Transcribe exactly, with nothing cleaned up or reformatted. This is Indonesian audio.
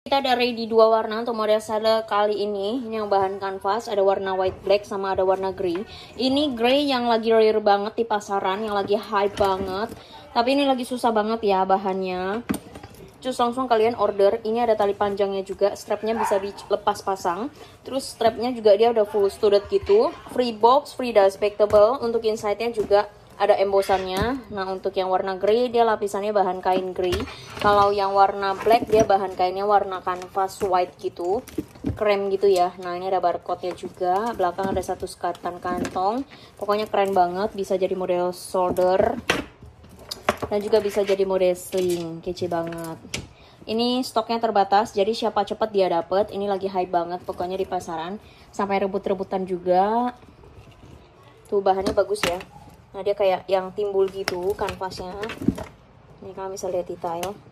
Kita ada ready dua warna untuk model sale kali ini. Ini yang bahan kanvas, ada warna white black sama ada warna grey. Ini grey yang lagi rare banget di pasaran, yang lagi hype banget. Tapi ini lagi susah banget ya bahannya. Terus langsung kalian order. Ini ada tali panjangnya juga, strapnya bisa dilepas pasang. Terus strapnya juga dia udah full studded gitu. Free box, free despectable. Untuk inside-nya juga ada embosannya. Nah, untuk yang warna grey dia lapisannya bahan kain grey. Kalau yang warna black dia bahan kainnya warna kanvas white gitu, krem gitu ya. Nah, ini ada barcode-nya juga. Belakang ada satu sekatan kantong. Pokoknya keren banget, bisa jadi model shoulder dan juga bisa jadi model sling, kece banget. Ini stoknya terbatas, jadi siapa cepat dia dapet. Ini lagi hype banget pokoknya di pasaran. Sampai rebut-rebutan juga. Tuh bahannya bagus ya. Nah, dia kayak yang timbul gitu kanvasnya. Nih kalian bisa lihat detail.